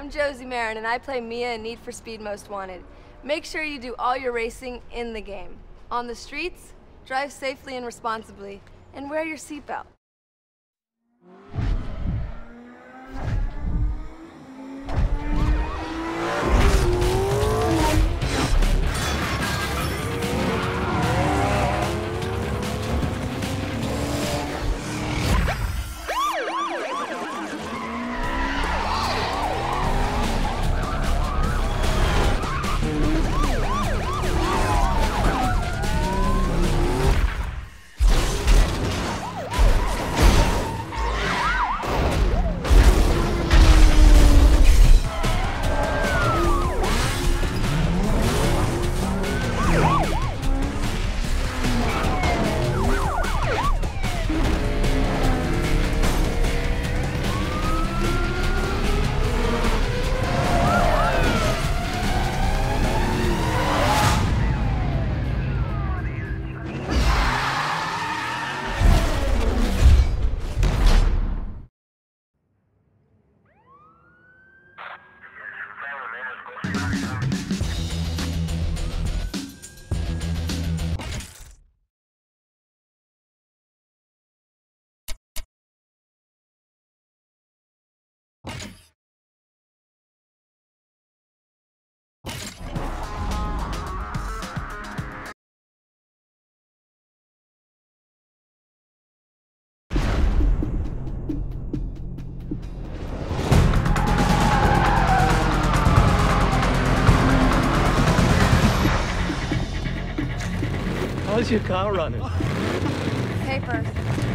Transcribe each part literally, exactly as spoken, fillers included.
I'm Josie Marin, and I play Mia in Need for Speed Most Wanted. Make sure you do all your racing in the game. On the streets, drive safely and responsibly, and wear your seatbelt. How's your car running? Papers.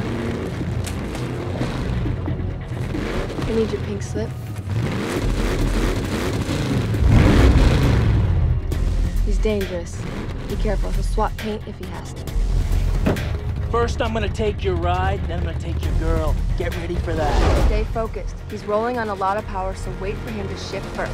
I need your pink slip. He's dangerous. Be careful, he'll swap paint if he has to. First I'm gonna take your ride, then I'm gonna take your girl. Get ready for that. Stay focused. He's rolling on a lot of power, so wait for him to shift first.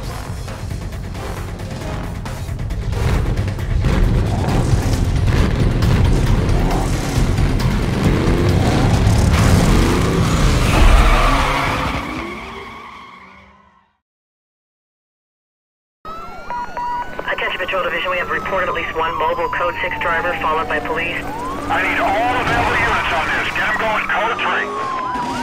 Patrol Division, we have reported at least one mobile Code six driver followed by police. I need all available units on this. Get them going, Code three.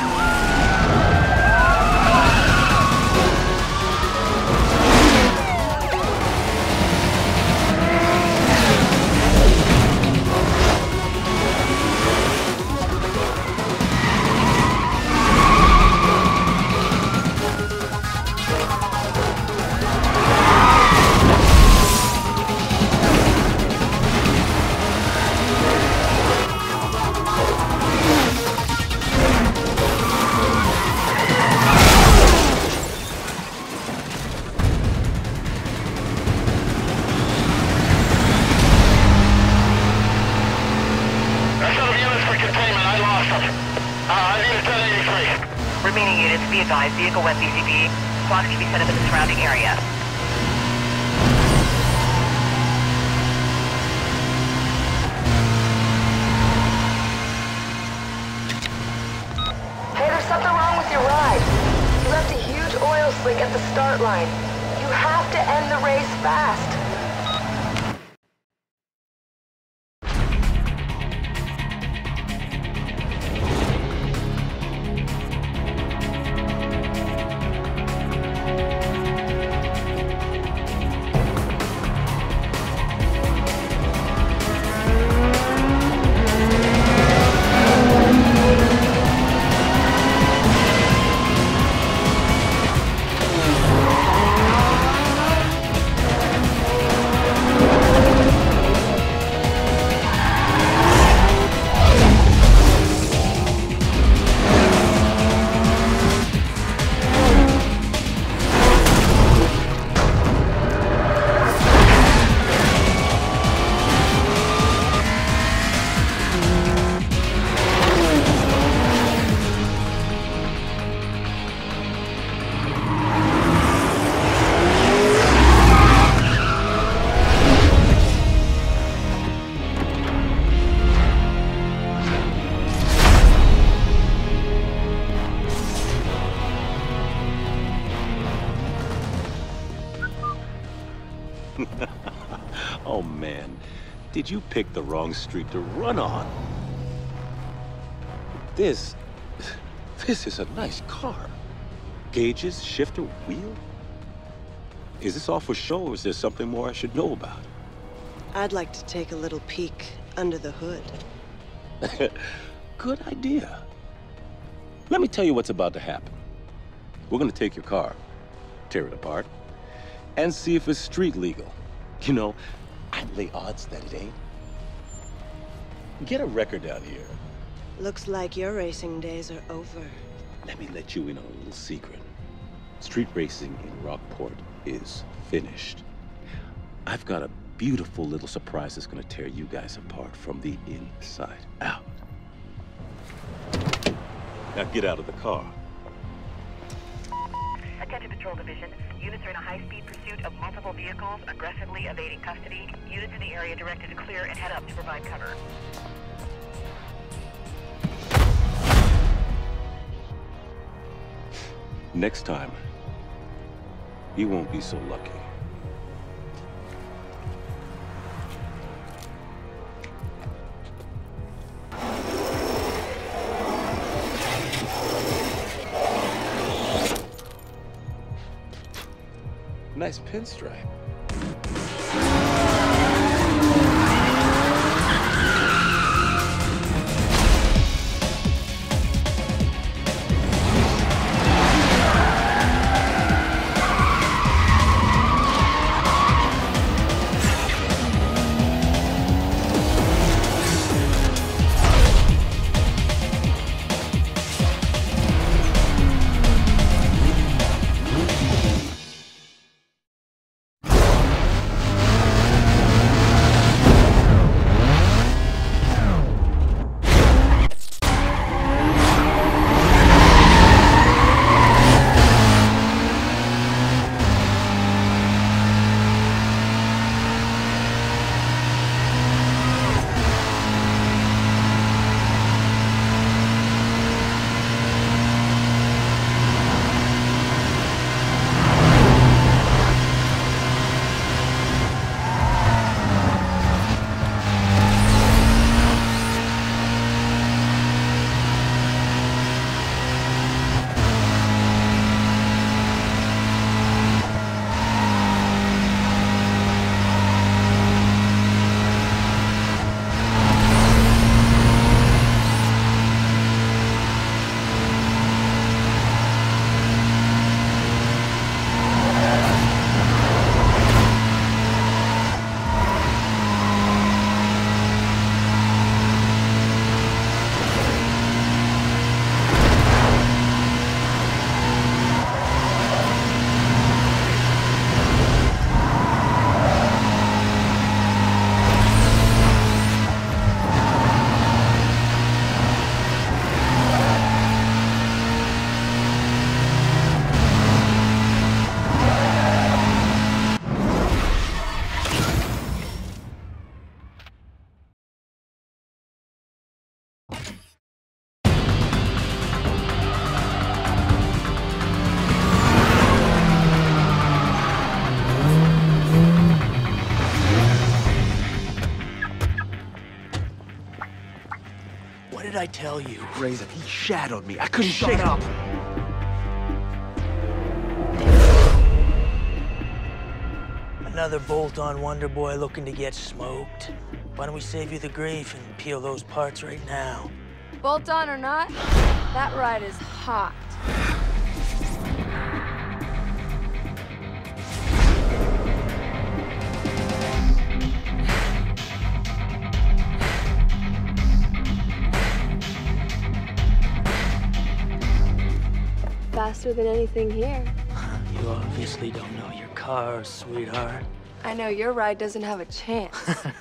Remaining units, be advised, vehicle west E C B. Squad can be set up in the surrounding area. Hey, there's something wrong with your ride. You left a huge oil slick at the start line. You have to end the race fast. man, did you pick the wrong street to run on? This... this is a nice car. Gauges, shifter, wheel? Is this all for show, or is there something more I should know about? I'd like to take a little peek under the hood. Good idea. Let me tell you what's about to happen. We're gonna take your car, tear it apart, and see if it's street legal. You know, I'd lay odds that it ain't. Get a record down here. Looks like your racing days are over. Let me let you in on a little secret. Street racing in Rockport is finished. I've got a beautiful little surprise that's gonna tear you guys apart from the inside out. Now get out of the car. Attention Patrol Division. Units are in a high-speed pursuit of multiple vehicles, aggressively evading custody. Units in the area directed to clear and head up to provide cover. Next time, you won't be so lucky. Nice pinstripe. What did I tell you? Razor, he shadowed me. I couldn't shake up. Another bolt-on Wonder Boy looking to get smoked. Why don't we save you the grief and peel those parts right now? Bolt on or not, that ride is hot. Faster than anything here. You obviously don't know your cars, sweetheart. I know your ride doesn't have a chance.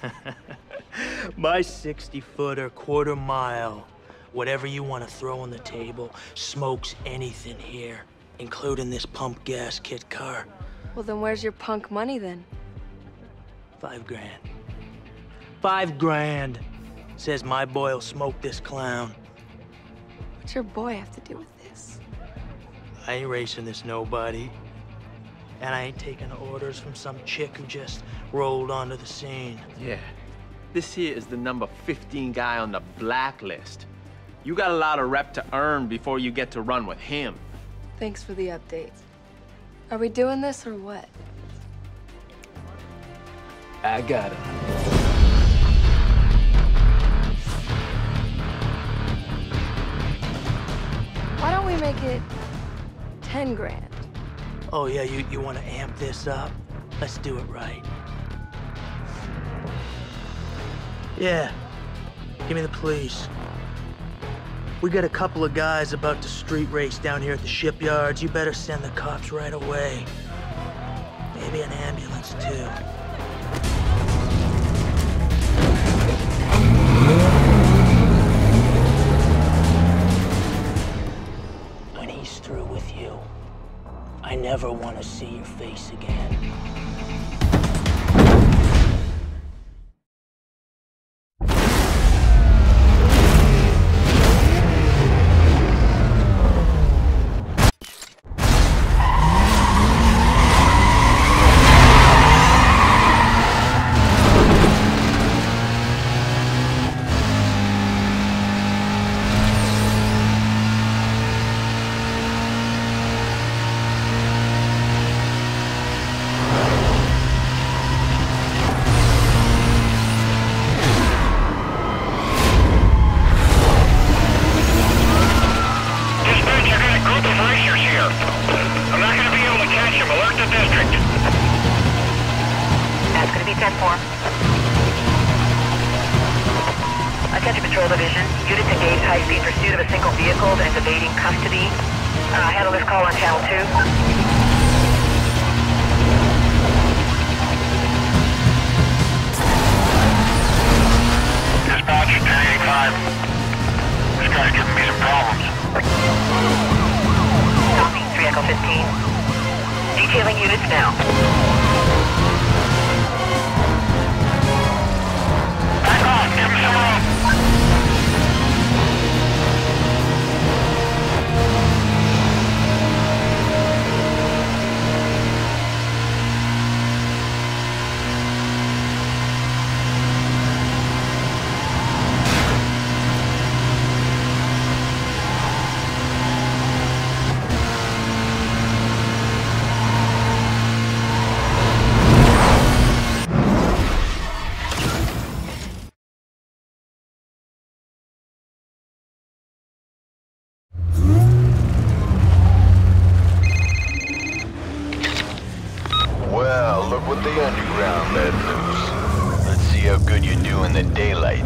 My sixty-footer, quarter mile, whatever you want to throw on the table, smokes anything here, including this pump gas kit car. Well, then where's your punk money then? Five grand. Five grand. Says my boy'll smoke this clown. What's your boy have to do with this? I ain't racing this nobody. And I ain't taking orders from some chick who just rolled onto the scene. Yeah. This here is the number fifteen guy on the Blacklist. You got a lot of rep to earn before you get to run with him. Thanks for the update. Are we doing this or what? I got him. Why don't we make it ten grand? Oh yeah, you, you want to amp this up? Let's do it right. Yeah, give me the police. We got a couple of guys about to street race down here at the shipyards. You better send the cops right away. Maybe an ambulance too. When he's through with you, I never want to see your face again. Attention Patrol Division. Units engaged high-speed pursuit of a single vehicle that is evading custody. Uh, handle this call on Channel two. Dispatch, ten eighty-five. This guy's giving me some problems. Copy, three Echo fifteen. Detailing units now. Back off, give him some room. Well, look what the underground let loose. Let's see how good you do in the daylight.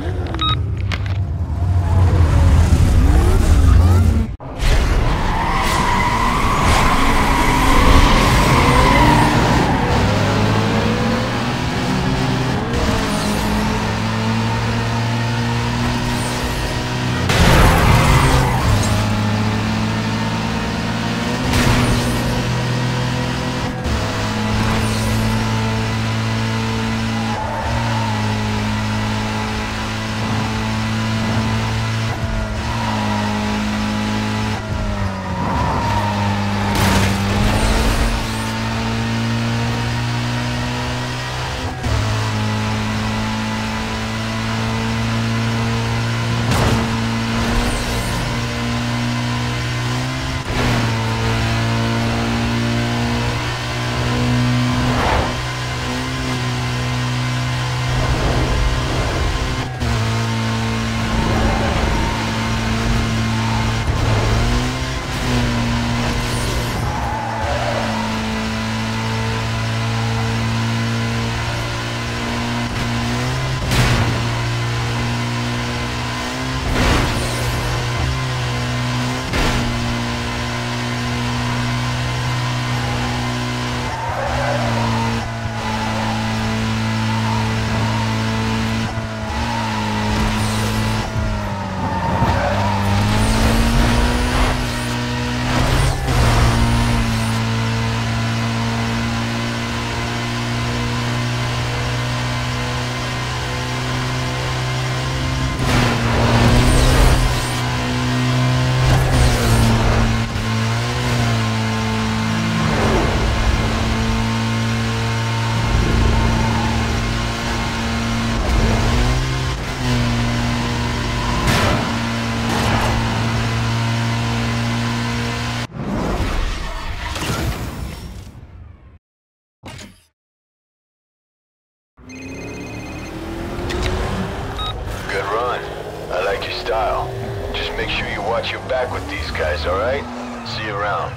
watch your back with these guys, alright? See you around.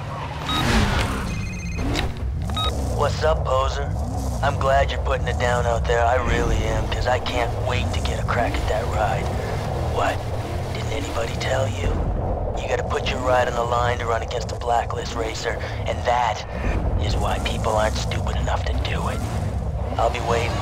What's up, poser? I'm glad you're putting it down out there. I really am, because I can't wait to get a crack at that ride. What? Didn't anybody tell you? You gotta put your ride on the line to run against a Blacklist racer, and that is why people aren't stupid enough to do it. I'll be waiting.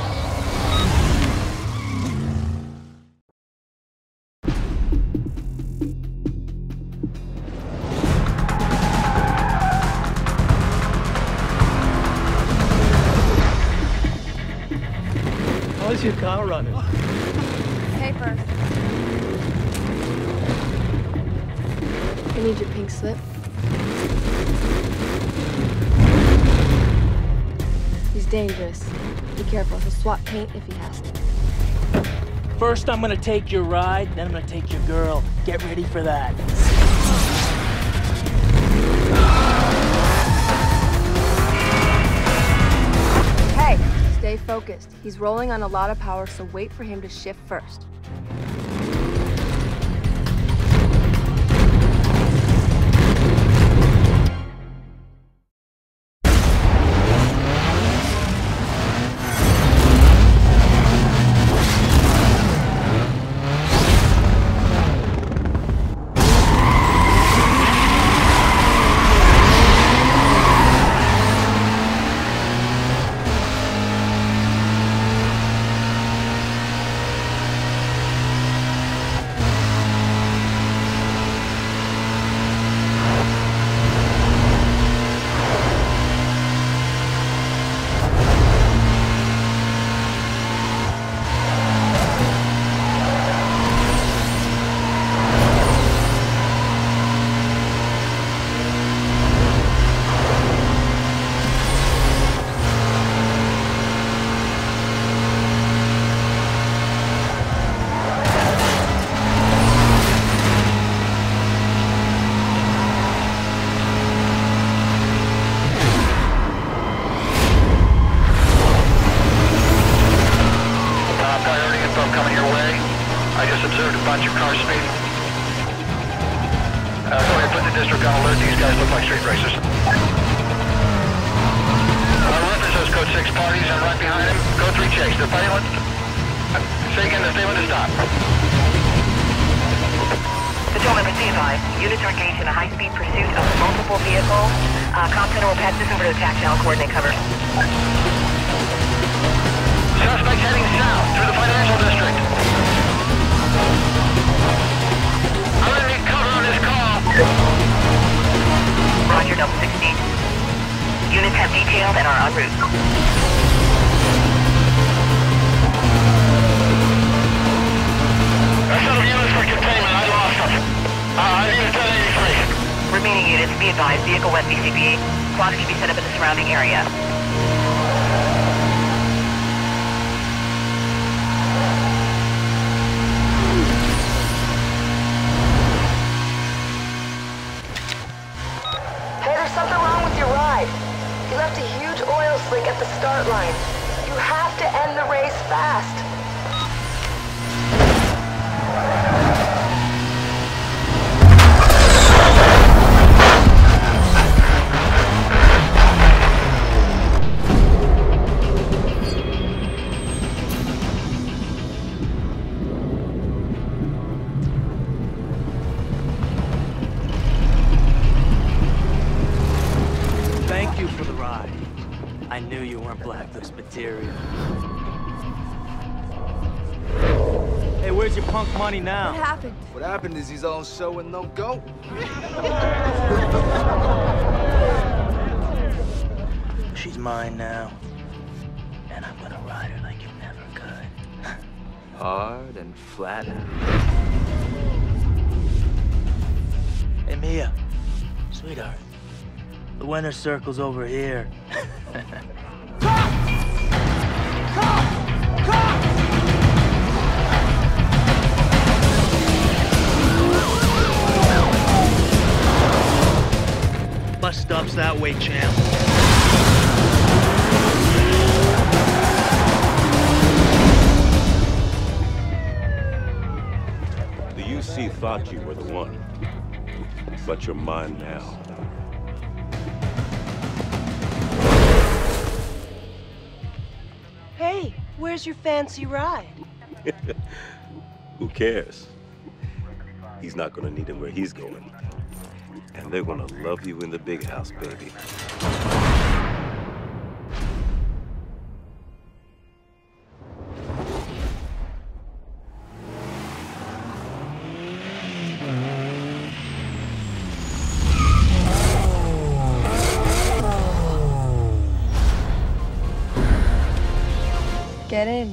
How's your car running? Paper. I need your pink slip. He's dangerous. Be careful, he'll swap paint if he has to. First, I'm gonna take your ride, then I'm gonna take your girl. Get ready for that. Hey, stay focused. He's rolling on a lot of power, so wait for him to shift first. Coming your way. I just observed a bunch of cars speeding. Uh, sorry, I put the district on alert. These guys look like street racers. Uh, reference those code six parties and right behind them. Code three chase. They're failing. Uh, say again, they're failing to stop. Patrolman, proceed advised. Units are engaged in a high-speed pursuit of multiple vehicles. Uh, Comp Center will pass this over to attack channel coordinate cover. Suspect heading south through the financial district. I'm gonna need cover on this call. Roger, double sixteen. Units have detailed and are en route. I set up units for containment. I lost them. Uh, I need a ten eighty-three. Remaining units, be advised, vehicle west B C P A. Clocks can be set up in the surrounding area. Something wrong with your ride. You left a huge oil slick at the start line. You have to end the race fast. Thank you for the ride. I knew you weren't Blacklist material. Hey, where's your punk money now? What happened? What happened is he's on show and no go. She's mine now. And I'm gonna ride her like you never could. Hard and flat. Hey, Mia. Sweetheart. The winner's circle's over here. Bus stop's that way, champ. The U C thought you were the one. but you're mine now. Hey, where's your fancy ride? Who cares? He's not gonna need it where he's going. And they're gonna love you in the big house, baby. Get in.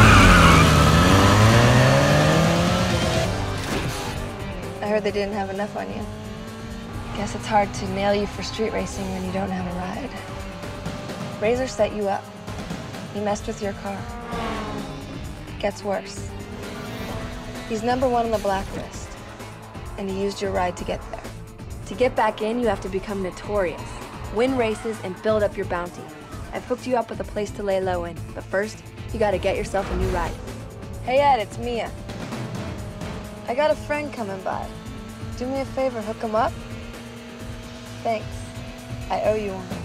I heard they didn't have enough on you. Guess it's hard to nail you for street racing when you don't have a ride. Razor set you up. He messed with your car. Gets worse. He's number one on the Blacklist, and he used your ride to get there. To get back in, you have to become notorious, win races, and build up your bounty. I've hooked you up with a place to lay low in, but first, you gotta get yourself a new ride. Hey Ed, it's Mia. I got a friend coming by. Do me a favor, hook him up? Thanks. I owe you one.